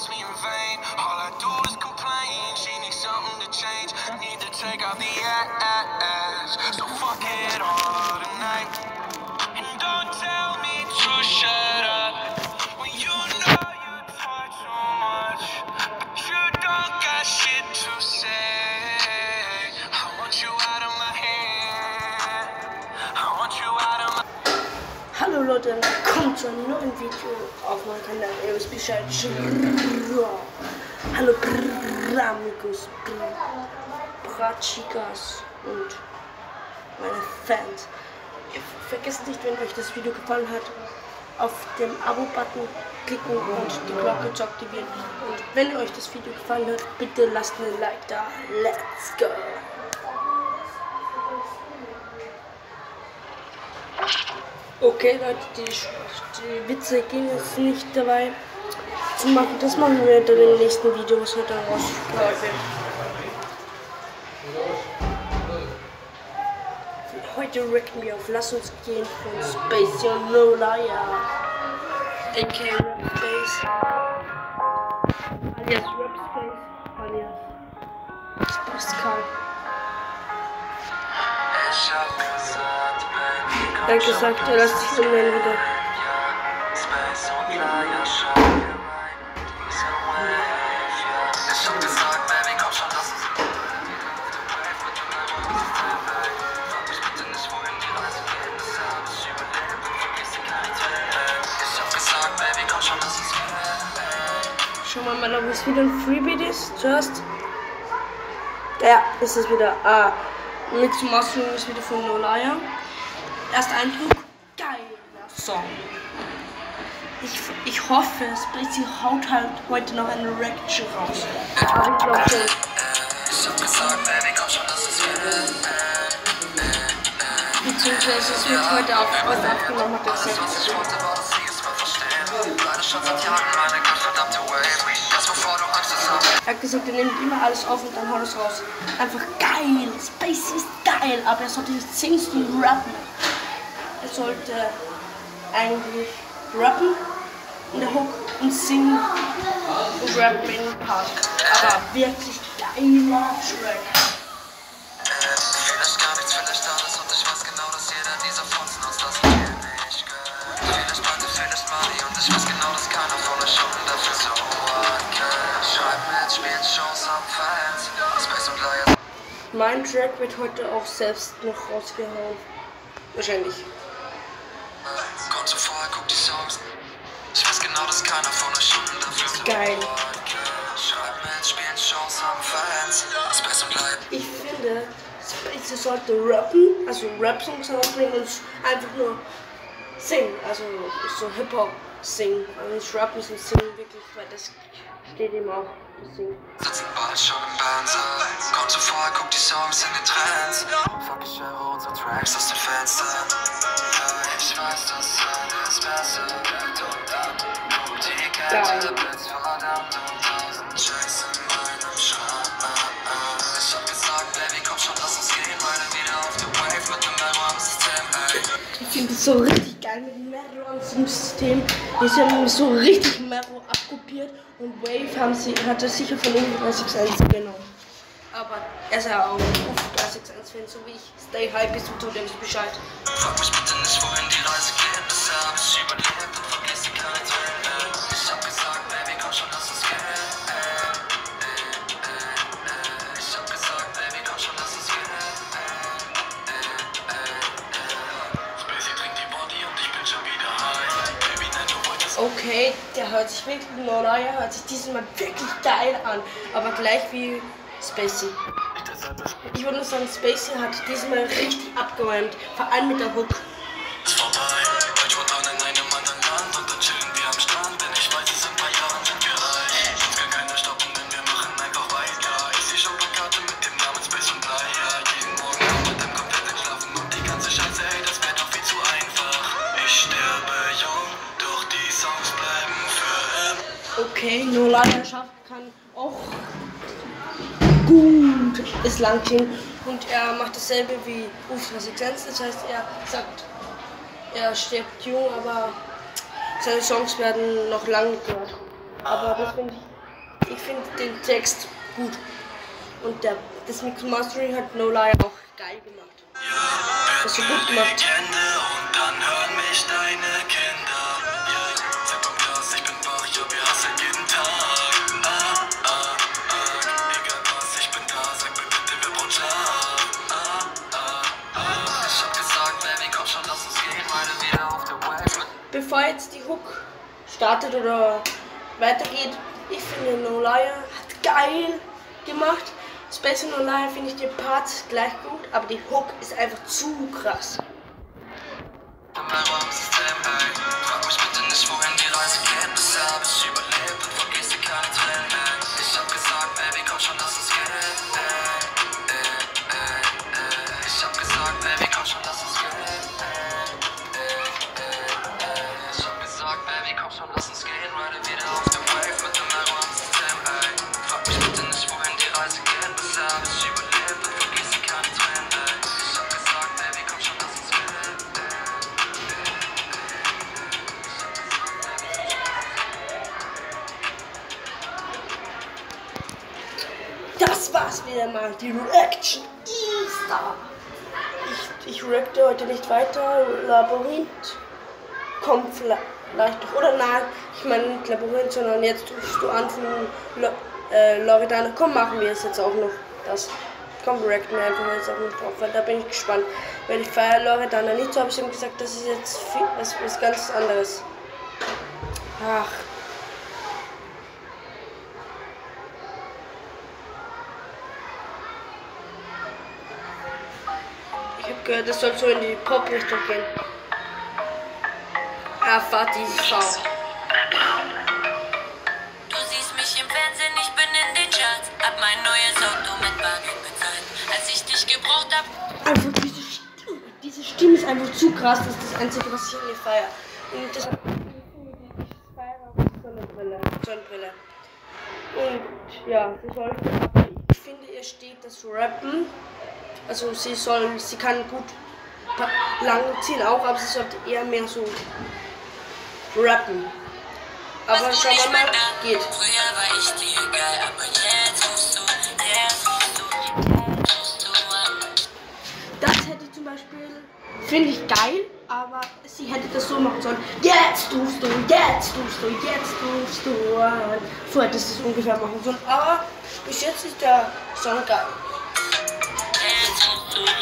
hurts me in vain. All I do is complain. She needs something to change. Need to take out the ass. So fuck it all tonight. And don't tell me to shut up when you know you talk too much, but you don't got shit to say. I want you out of my head. I want you out of my. Hallo Leute, willkommen zu einem neuen Video auf meinem Kanal. Ihr wisst Bescheid. Hallo Amigos, Chicas und meine Fans. Vergesst nicht, wenn euch das Video gefallen hat, auf den Abo-Button klicken und die Glocke zu aktivieren. Und wenn euch das Video gefallen hat, bitte lasst einen Like da. Let's go! Okay Leute, die Witze gehen jetzt nicht dabei zu machen. Das machen wir dann im nächsten Video, was heute rausgebracht wird. Heute racken wir auf Lass uns gehen von Spacey und No Liar, aka Rap Space, alias Rap Space, alias Pascal. Er hat gesagt, er lässt sich umnennen wieder. Schauen wir mal, ob es wieder ein Freebeat ist. Zuerst. Ja, ist es wieder. Mit zum Ausführen ist wieder von No Liar. Erster Eindruck, geiler Song. Ich hoffe, Spacey haut halt heute noch eine Reaction raus. Aber ich glaube schon. Beziehungsweise es wird heute auch was abgenommen, hat er gesagt. Er hat gesagt, er nimmt immer alles auf und dann haut es raus. Einfach geil, Spacey ist geil, aber er sollte nicht singen und rappen. Er sollte eigentlich rappen in der Hook und singen und rappen in den Part. Aber wirklich geiler Track. Vielleicht gar nichts, vielleicht alles und ich weiß genau, dass jeder dieser Fonzen aus das Spiel nicht gehört. Vielleicht Bande, vielleicht Money und ich weiß genau, dass keiner von euch Stunden dafür so hat. Schreiben mit, spielen Shows am Fans. Space und Liar. Mein Track wird heute auch selbst noch rausgehauen. Wahrscheinlich. Kommt so vorher, guck die Songs. Ich weiß genau, dass keiner von euch Stunden dafür so geil. Schreiben mit, spielen Shows am Fans. Space und Liar. Ich finde, Spacey sollte rappen, also Rap-Songs herausbringen und einfach nur singen, also so Hip-Hop singen, also nicht rappen, sondern singen wirklich, weil das steht ihm auch, das Singen. Sitzen bald schon im Bandsaal. Kommt so vorher, guck die Songs in den Trends. Fuck, ich höre unsere Tracks aus den Fenstern. Ja, ich weiß, dass alles besser wird und dann guckt die Kette, der Blitz verdammt und tausend Scheiße in meinem Schrank. Ich hab gesagt, Baby, komm schon, lass uns gehen, beide wieder auf der Wave mit dem Melrose-System, ey. Ich finde es so richtig geil mit dem Melrose-System. Die haben so richtig Melrose abkopiert und Wave hat er sicher von ihm 361 genommen. Aber er ist ja auch auf 361-Fan, so wie ich. Stay high bis zum Tod, ihr wisst Bescheid. Frag mich bitte nicht, wohin die Reise geht, bisher hab ich überlebt und vergiss keine Tränen. Ich hab gesagt, Baby, komm schon, lass uns gehen. Ich hab gesagt, Baby, komm schon, lass uns gehen. Spacey trinkt die Body und ich bin schon wieder high. Baby, nein, du wolltest. Okay, der hört sich wirklich, No Liar hört sich diesmal wirklich geil an, aber gleich wie Spacey. Ich würde nur sagen, Spacey hat diesmal richtig abgeräumt, vor allem mit der Hook. Ist vorbei, bald spontan in einem anderen Land und dann chillen wir am Strand, denn ich weiß, es in ein paar Jahren sind wir reich. Uns kann keiner stoppen, denn wir machen einfach weiter. Ich seh schon Plakate mit dem Namen Space und Liar. Jeden Morgen auch mit dem komplett entschlafen und die ganze Scheiße, ey, das wär doch viel zu einfach. Ich sterbe jung, doch die Songs bleiben für immer. Okay, No Liar kann auch gut ist lang klingen und er macht dasselbe wie UF361, das heißt er sagt, er stirbt jung, aber seine Songs werden noch lange gehört. Aber das finde ich ich finde den Text gut. Und das Mix Mastering hat No Lie auch geil gemacht. Das ist so gut gemacht. Und dann hören mich deine Kinder. Zipp am Glas, ich bin wach, ja, wir hasseln jeden Tag. Egal was, ich bin da, sag mir bitte, wir brauchen Schlaf. Ich hab gesagt, Baby, komm schon, lass uns gehen, weiter wieder auf der Wave. Bevor jetzt die Hook startet oder weitergeht, ich finde No Liar hat geil gemacht. Space No Liar finde ich den Part gleich gut, aber die Hook ist einfach zu krass. Frag mich bitte nicht, wohin die Reise geht, bis hab ich überlebt und vergesse keine Tränen. Ich hab gesagt, Baby, komm schon, lass uns gehen. Ich hab gesagt, Baby, komm schon, lass uns gehen. Ich hab gesagt, Baby, komm schon, lass uns gehen. Ride wieder auf der Wave mit dem Alarm-System, ey. Frag mich bitte nicht, wohin die Reise geht, bis hab ich überlebt und vergesse keine Tränen, ey. Ich hab gesagt, Baby, komm schon, lass uns gehen. Das war's wieder mal, die Reaction Easter. Ich reacte heute nicht weiter. Labyrinth kommt vielleicht doch, oder nein, ich meine nicht Labyrinth, sondern jetzt rufst du an von Loredana. Komm, machen wir es jetzt auch noch. Das. Komm, reacten wir einfach jetzt auch noch drauf, weil da bin ich gespannt. Weil ich feiere Loredana nicht, so habe ich ihm gesagt, das ist jetzt was ganz anderes. Ach. Ich habe gehört, das soll so in die Pop-Richtung gehen. Erfahrt diese Frau. Du siehst mich im Fernsehen, ich bin in den Charts. Hab mein neues Auto mit Bargeld bezahlt, als ich dich gebraucht hab. Also diese Stimme ist einfach zu krass, das ist das Einzige, was ich an ihr feiere. Und das ich feiere auch Sonnenbrille. Und ja, sie soll, ich finde, ihr steht das Rappen. Also sie kann gut lang ziehen auch, aber sie sollte eher mehr so rappen. Aber schauen wir mal, geht. Früher war ich dir egal, aber jetzt rufst du an. Das hätte ich zum Beispiel, finde ich geil, aber sie hätte das so machen sollen. Jetzt rufst du, jetzt rufst du, jetzt rufst du an. So hätte es das ungefähr machen sollen. Aber bis jetzt ist der Song geil. Jetzt rufst du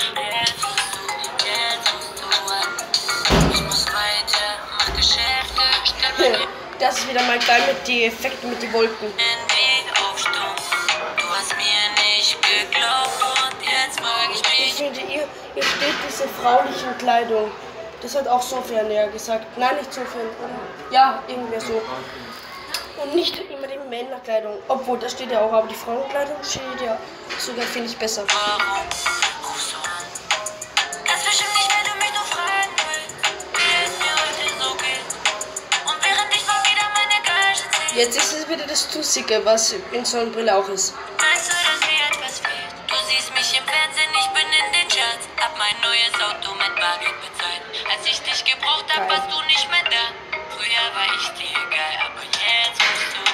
an. Ich muss weiter, mach Geschäfte, stell mir Das ist wieder mal geil mit den Effekten, mit den Wolken. den Weg auf Stumm. Du hast mir nicht geglaubt und jetzt frag ich Ich mich. finde, ihr steht diese fraulichen Kleidung. Das hat auch Sophia näher gesagt. Nein, nicht Sophia, oder? Ja, irgendwie so. Und nicht immer die Männerkleidung. Obwohl, da steht ja auch, aber die Frauenkleidung steht ja sogar, finde ich, besser. Warum rufst du an? Ganz bestimmt nicht, wenn du mich nur fragen willst, wie es mir heute so geht. Und während ich mal wieder meine Gage ziehe, Jetzt ist es wieder das Tussige, was in Sonnenbrille auch ist. weißt du, dass mir etwas fehlt. Du siehst mich im Fernsehen, ich bin in den Charts. Hab mein neues Auto mit Bargeld bezahlt. Als ich dich gebraucht hab, Geil. warst du nicht mehr da. Früher war ich dir egal, aber jetzt rufst du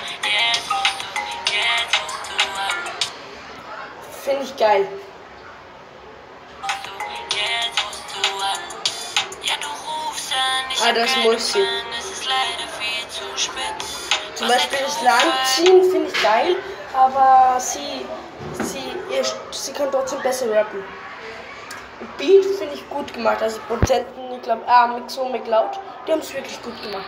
an. Finde ich geil. Jetzt rufst du an. Ja, du rufst an. Ich Ah, hab das keinen muss sie. Plan, es ist leider viel zu spät. Zum Beispiel das Langziehen finde ich geil, aber sie kann trotzdem besser rappen. Beat finde ich gut gemacht, also Produzenten, ich glaube, Mixo und McLeod, die haben es wirklich gut gemacht.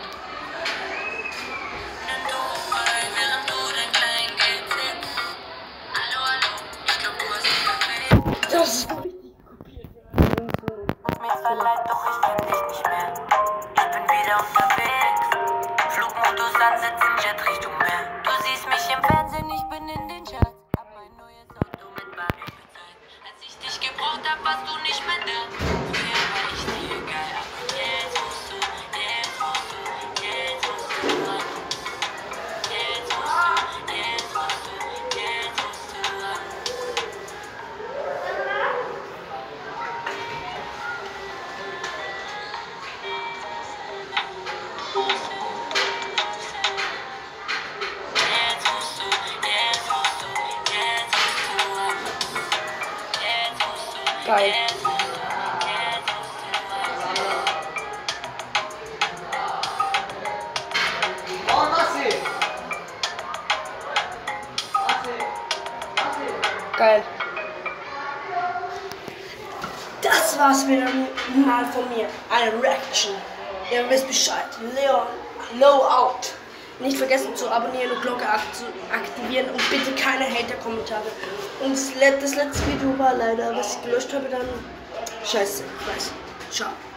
Während du dein Kleingeld sitzt. Hallo, ich glaub, du hast dich verfehlt. Das ist richtig kopiert. Mir ist leid, doch ich kenn dich nicht mehr. Ich bin wieder unterwegs. Flugmodus an, sitz im Jet Richtung Meer. Du siehst mich im Fernsehen, ich bin in den Charts. Hab mein neues Auto mit Bargeld bezahlt. Als ich dich gebraucht hab, warst du nicht mehr da. Früher war ich dir egal, aber jetzt rufst du Geil. Geil. Das war's wieder mal von mir. Eine Reaction. Ihr wisst Bescheid. Leon, low out. Nicht vergessen zu abonnieren und Glocke aktivieren und bitte keine Hater-Kommentare. Und das letzte Video war leider, was ich gelöscht habe, dann scheiße. Ich weiß. Ciao.